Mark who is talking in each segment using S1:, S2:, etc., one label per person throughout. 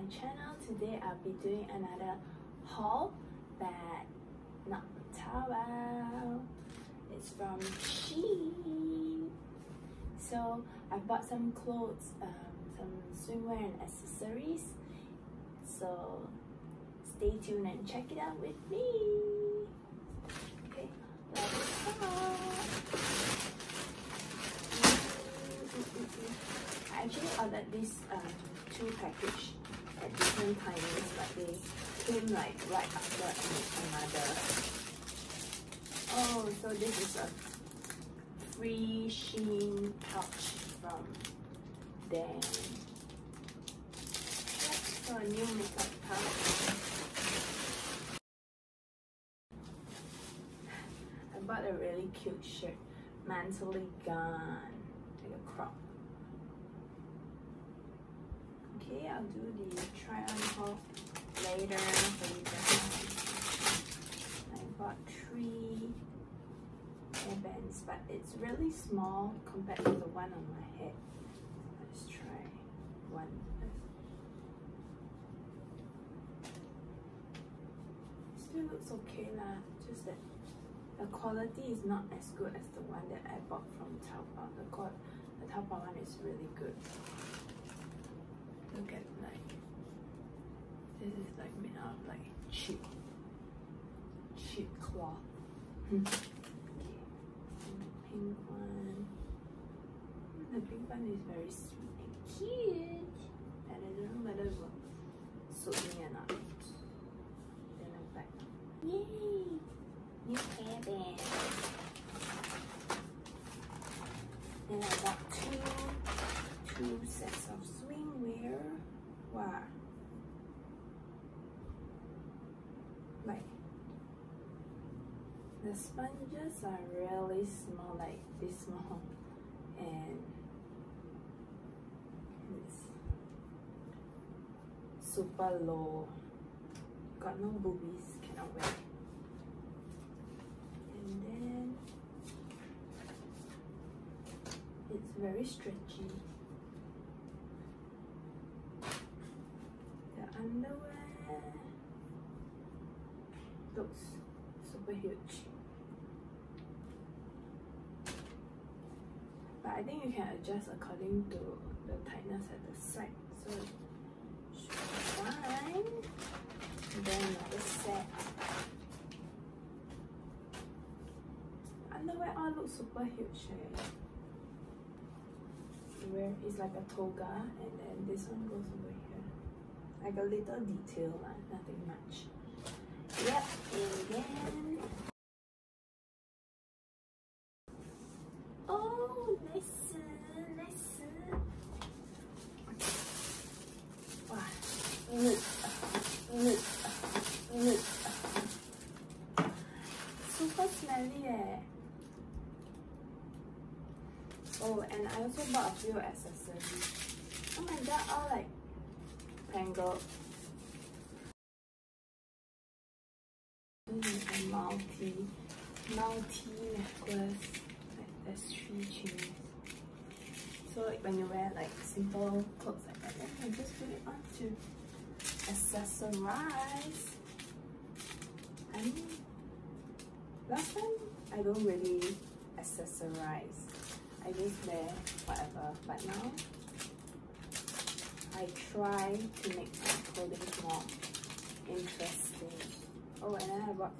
S1: channel. Today I'll be doing another haul, but not Taobao. It's from Shein. So I bought some clothes, some swimwear and accessories. So stay tuned and check it out with me. Okay, let's start. I actually ordered this two package at different timings, but they came like right after another. Oh, so this is a free Shein pouch from them. So a new makeup pouch. I bought a really cute shirt, mantly gone, like a crop. Okay, I'll do the try on haul later for you guys. I bought 3 hairbands, but it's really small compared to the one on my head. Let's try one. Still looks okay lah, just that the quality is not as good as the one that I bought from Taobao. The Taobao one is really good. Look at this is like made out of like cheap cloth. Okay. And the pink one. The pink one is very sweet and cute. And I don't know whether it will suit me or not. Then I'm back. Yay! New hairband. Then I got two sets of swimwear. Wow. Like the sponges are really small, like this small, and it's super low. Got no boobies, cannot wear. And then it's very stretchy. The underwear looks super huge, but I think you can adjust according to the tightness at the side, so it should be fine. And then another set. Underwear all looks super huge. Where it's like a toga, and then this one goes over here, like a little detail, nothing much. Yep, and then oh, nice. Wow. Super smelly eh. Oh, and I also bought a few accessories. Oh my god, all like tangled. A multi necklace. Like there's 3 chains. So like when you wear like simple clothes like that, then you just put it on to accessorize. I mean, last time I don't really accessorize. I just wear whatever, but now I try to make my clothing more interesting. Oh, and then I bought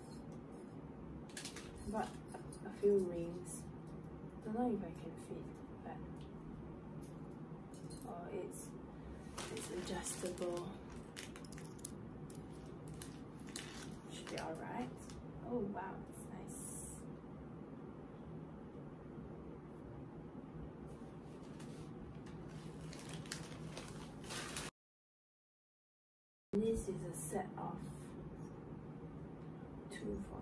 S1: a few rings. Don't know if I can fit, but oh, it's adjustable. Should be alright. Oh wow, it's nice. This is a set of 2, 4,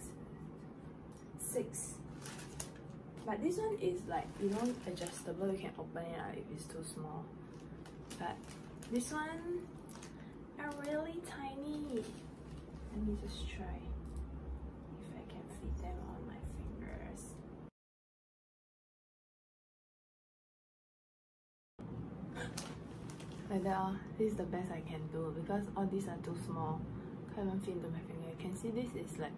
S1: 6. But this one is like, you know, adjustable. You can open it out if it's too small. But this one are really tiny. Let me just try if I can fit them on my fingers. like that. This is the best I can do because all these are too small. Can't even fit into my finger. You can see this is like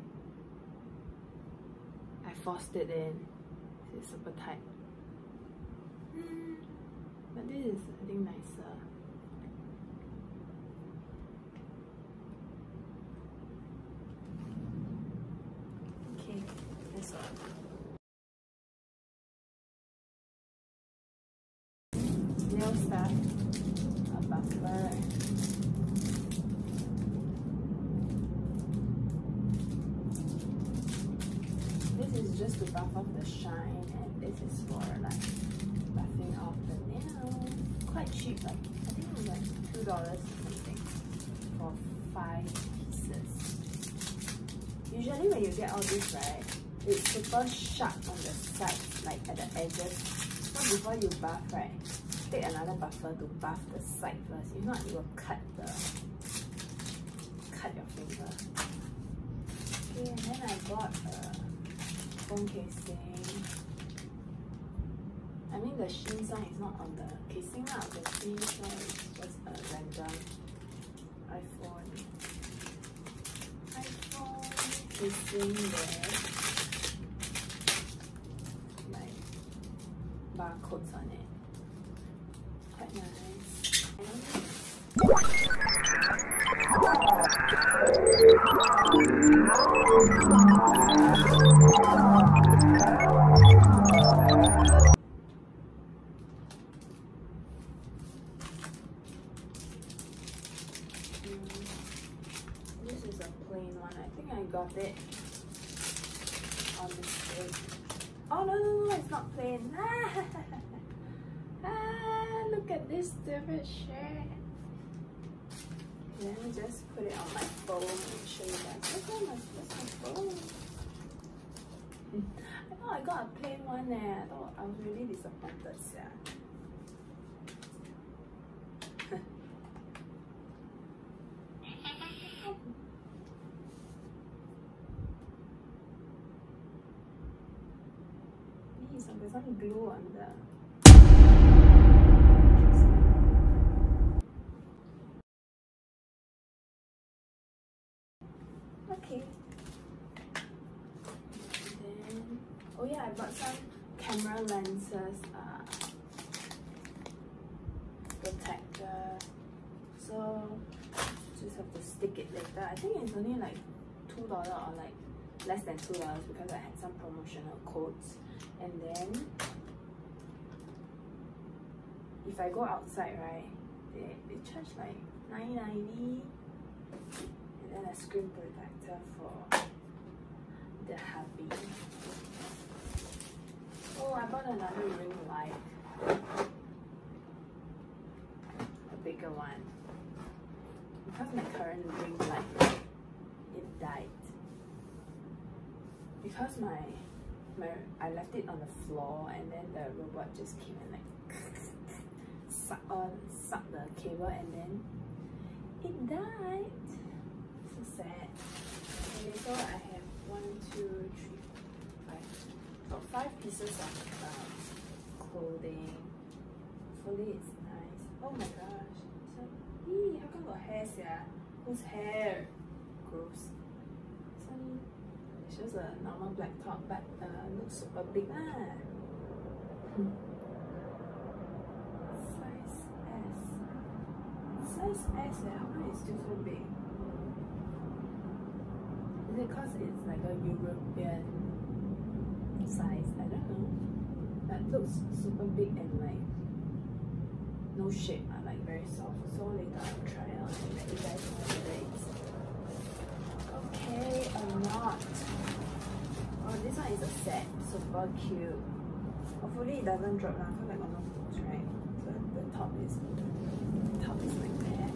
S1: I forced it in. It's super tight. But this is, I think, nicer. Okay, that's all. Nail stuff, a buffer. This is just to buff off the shine, and this is for like buffing off the nail. Quite cheap, like I think it was like $2 or something for 5 pieces. Usually when you get all this, right, it's super sharp on the sides, like at the edges. So before you buff, right, take another buffer to buff the side first. If not, it will cut your finger. Okay, and then I got a phone casing. I mean, the Shein sign is not on the casing lah. The Shein sign is just a random iPhone casing there. Like barcodes on it. Quite nice. This is a plain one. I think I got it on mistake. Oh no, it's not plain. Look at this different shade. Let me just put it on my phone and show you guys. Where's my phone? I thought I got a plain one there. I thought I was really disappointed. Yeah. There's some glue on the okay. And then, oh yeah, I bought some camera lenses protector. So just have to stick it later. I think it's only like $2 or like less than $2 because I had some promotional codes. And then if I go outside, right, they charge like $9.90, and then a screen protector for the hubby. Oh, I bought another ring light, a bigger one, because my current ring light, it died because I left it on the floor, and then the robot just came and like sucked the cable, and then it died. So sad. Okay, so I have 1, 2, 3, 5. Got 5 pieces of clothing. Hopefully it's nice. Oh my gosh. So, how come got hair here? Whose hair? Gross. It's just a normal black top, but looks super big. Size S. Size S, how come it's still so big? Is it because it's like a European size? I don't know. That looks super big and like no shape, like very soft. So later I'll try it out and let you guys know whether it's okay or not. Oh, this one is a set. Super cute. Hopefully it doesn't drop now because I got no clothes, right? So the top is like that.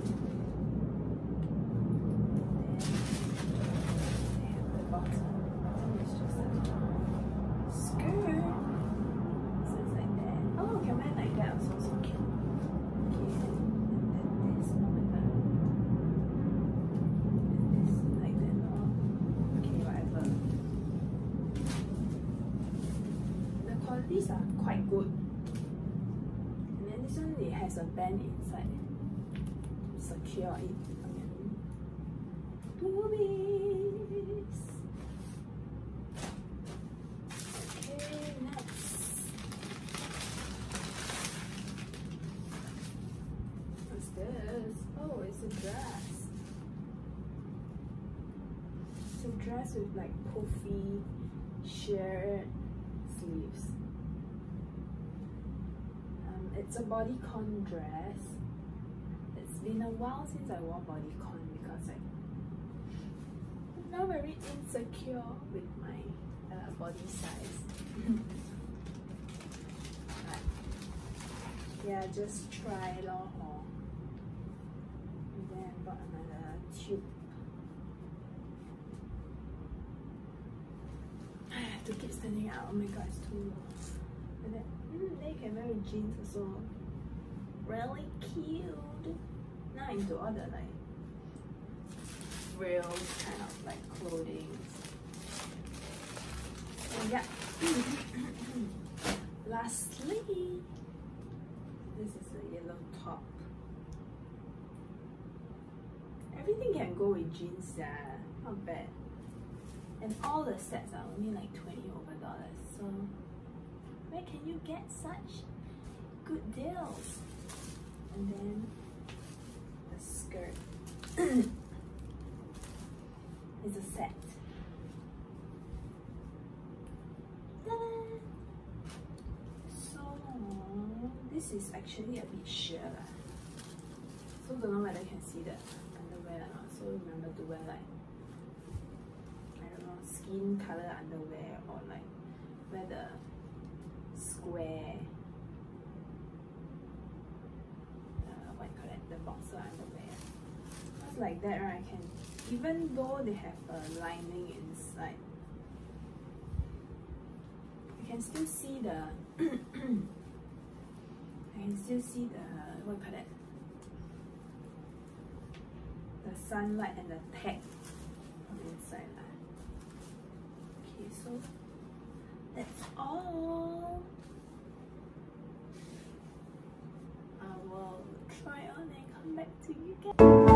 S1: And then the bottom. It's just a skirt. So it's like that. Oh, can wear like that also, so cute. Okay, and then this, oh my god. And this like that, oh. Okay, whatever. The qualities are quite good. And then this one, it has a band inside. secure it. Boobies. Okay, next. What's this? Oh, it's a dress. It's a dress with like puffy sheer sleeves. It's a bodycon dress. It's been a while since I wore bodycon because I'm now very insecure with my body size. Yeah, just try lor. And then I bought another tube. I have to keep standing out. Oh my god, it's too low. And then they can wear with jeans also. Really cute. Now into all the like real kind of like clothing. So yeah. Lastly, this is a yellow top. Everything can go with jeans, yeah. Not bad. And all the sets are only like $20 over. So where can you get such good deals? And then the skirt is a set. So this is actually a bit sheer. So don't know whether you can see the underwear or not. So remember to wear like, I don't know, skin color underwear or like wear the square what you call it, the boxer underwear. Just like that, right? I can, even though they have a lining inside, I can still see the I can still see the what you call it, the sunlight and the tag on the inside. Okay, so that's all. I will try on and come back to you guys.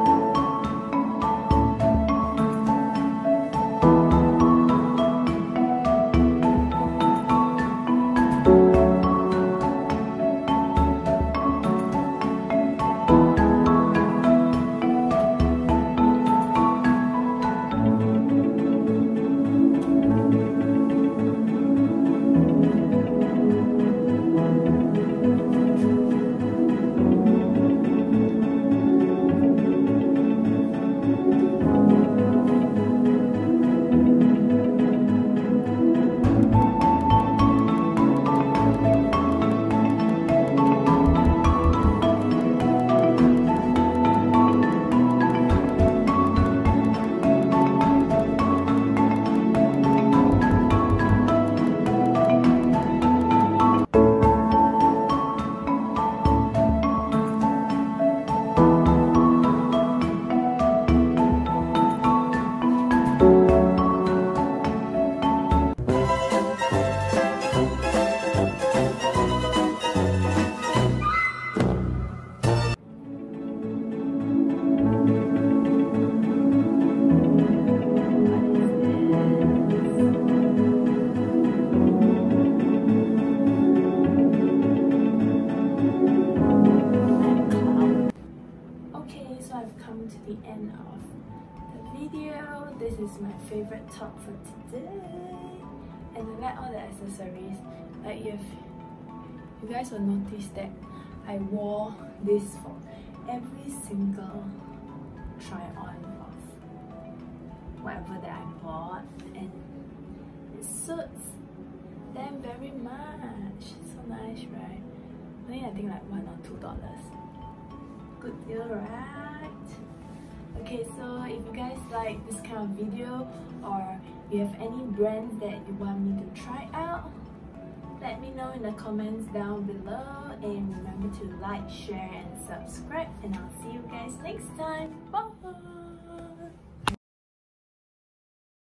S1: The end of the video. This is my favorite top for today, and I like all the accessories. Like if you guys will notice that I wore this for every single try on of whatever that I bought, and it suits them very much. So nice, right? Only I think like $1 or $2. Good deal, right? Okay, so if you guys like this kind of video, or you have any brands that you want me to try out, let me know in the comments down below, and remember to like, share and subscribe, and I'll see you guys next time. Bye!